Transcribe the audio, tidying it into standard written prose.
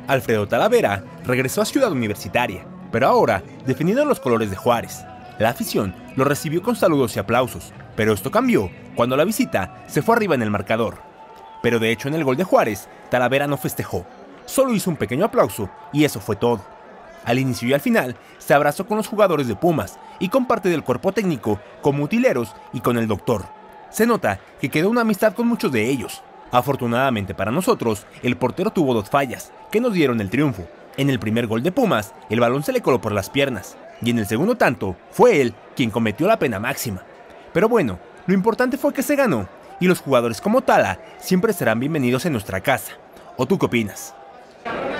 Alfredo Talavera regresó a Ciudad Universitaria, pero ahora defendiendo los colores de Juárez. La afición lo recibió con saludos y aplausos, pero esto cambió cuando la visita se fue arriba en el marcador. Pero de hecho en el gol de Juárez, Talavera no festejó, solo hizo un pequeño aplauso y eso fue todo. Al inicio y al final, se abrazó con los jugadores de Pumas y con parte del cuerpo técnico, como utileros y con el doctor. Se nota que quedó una amistad con muchos de ellos. Afortunadamente para nosotros, el portero tuvo 2 fallas, que nos dieron el triunfo. En el primer gol de Pumas, el balón se le coló por las piernas, y en el segundo tanto, fue él quien cometió la pena máxima. Pero bueno, lo importante fue que se ganó, y los jugadores como Tala siempre serán bienvenidos en nuestra casa. ¿O tú qué opinas?